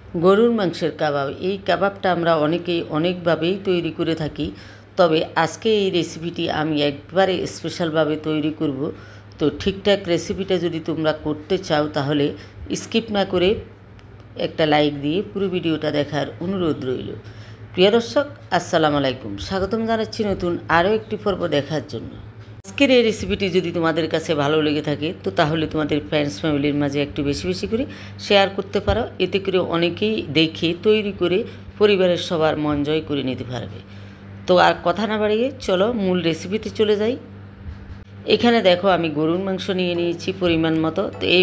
গরুর মাংসের কাবাব। এই কাবাবটা আমরা অনেকেই অনেকভাবেই তৈরি করে থাকি, তবে আজকে এই রেসিপিটি আমি একবারে স্পেশালভাবে তৈরি করব। তো ঠিকঠাক রেসিপিটা যদি তোমরা করতে চাও তাহলে স্কিপ না করে একটা লাইক দিয়ে পুরো ভিডিওটা দেখার অনুরোধ রইল। প্রিয় দর্শক, আসসালামু আলাইকুম, স্বাগতম জানাচ্ছি নতুন আরও একটি পর্ব দেখার জন্য। আজকের এই রেসিপিটি যদি তোমাদের কাছে ভালো লেগে থাকে তো তাহলে তোমাদের ফ্রেন্ডস ফ্যামিলির মাঝে একটু বেশি বেশি করে শেয়ার করতে পারো। এতে করে অনেকেই দেখে তৈরি করে পরিবারের সবার মন জয় করে নিতে পারবে। তো আর কথা না বাড়িয়ে চলো মূল রেসিপিতে চলে যাই। এখানে দেখো আমি গরুর মাংস নিয়ে নিয়েছি পরিমাণ মতো। তো এই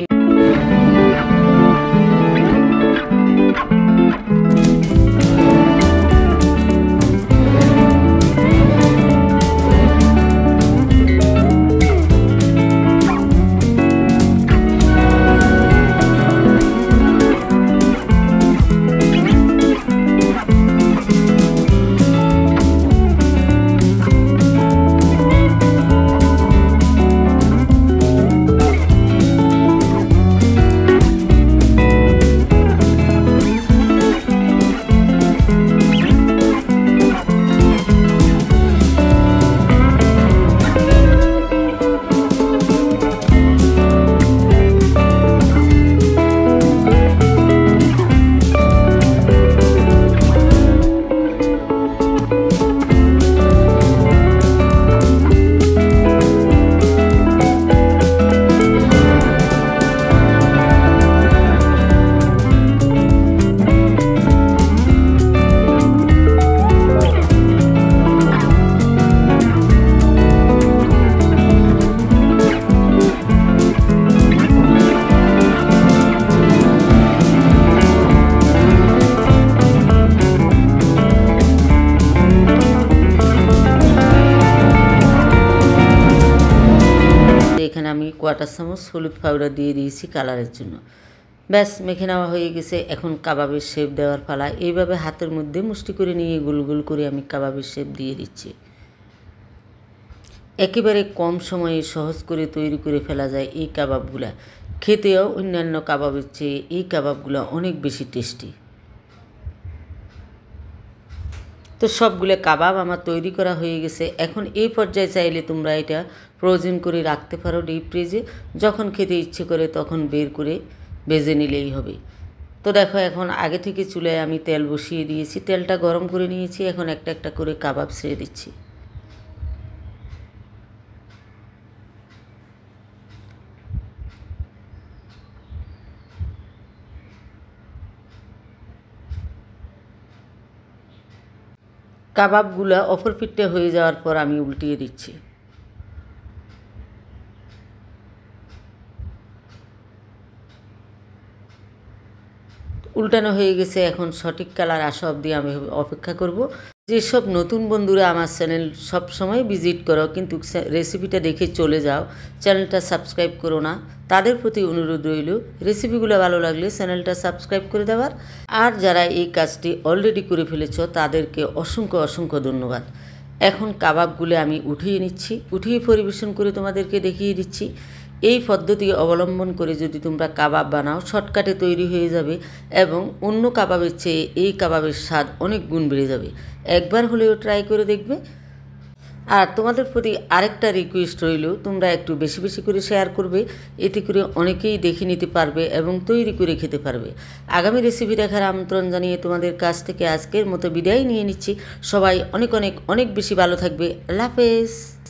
এখানে আমি কোয়ার্টার চামচ হলুদ পাউডার দিয়ে দিয়েছি কালারের জন্য। ব্যাস মেখে নেওয়া হয়ে গেছে। এখন কাবাবের শেপ দেওয়ার পালা। এইভাবে হাতের মধ্যে মুষ্টি করে নিয়ে গোল গোল করে আমি কাবাবের শেপ দিয়ে দিচ্ছি। একেবারে কম সময়ে সহজ করে তৈরি করে ফেলা যায় এই কাবাবগুলা। খেতেও অন্যান্য কাবাবের চেয়ে এই কাবাবগুলো অনেক বেশি টেস্টি। তো সবগুলো কাবাব আমার তৈরি করা হয়ে গেছে। এখন এই পর্যায়ে চাইলে তোমরা এটা ফ্রোজেন করে রাখতে পারো ডিপ ফ্রিজে। যখন খেতে ইচ্ছে করে তখন বের করে ভেজে নিলেই হবে। তো দেখো এখন আগে থেকে চুলায় আমি তেল বসিয়ে দিয়েছি, তেলটা গরম করে নিয়েছি। এখন একটা একটা করে কাবাব ছেড়ে দিচ্ছি। কাবাবগুলো অপর পিঠে হয়ে যাওয়ার পর আমি উল্টিয়ে দিচ্ছি। উল্টানো হয়ে গেছে। এখন সঠিক কালার আসা অবধি আমি অপেক্ষা করব। যেসব নতুন বন্ধুরা আমার চ্যানেল সব সময় ভিজিট করো কিন্তু রেসিপিটা দেখে চলে যাও, চ্যানেলটা সাবস্ক্রাইব করো না, তাদের প্রতি অনুরোধ রইল রেসিপিগুলো ভালো লাগলে চ্যানেলটা সাবস্ক্রাইব করে দেওয়ার। আর যারা এই কাজটি অলরেডি করে ফেলেছ তাদেরকে অসংখ্য অসংখ্য ধন্যবাদ। এখন কাবাবগুলো আমি উঠিয়ে নিচ্ছি, উঠিয়ে পরিবেশন করে তোমাদেরকে দেখিয়ে দিচ্ছি। এই পদ্ধতি অবলম্বন করে যদি তোমরা কাবাব বানাও শর্টকাটে তৈরি হয়ে যাবে এবং অন্য কাবাবের চেয়ে এই কাবাবের স্বাদ অনেক গুণ বেড়ে যাবে। একবার হলেও ট্রাই করে দেখবে। আর তোমাদের প্রতি আরেকটা রিকোয়েস্ট রইল, তোমরা একটু বেশি বেশি করে শেয়ার করবে। এতে করে অনেকেই দেখে নিতে পারবে এবং তৈরি করে খেতে পারবে। আগামী রেসিপি দেখার আমন্ত্রণ জানিয়ে তোমাদের কাছ থেকে আজকের মতো বিদায় নিয়ে নিচ্ছি। সবাই অনেক অনেক অনেক বেশি ভালো থাকবে। আল্লাহ হাফেজ।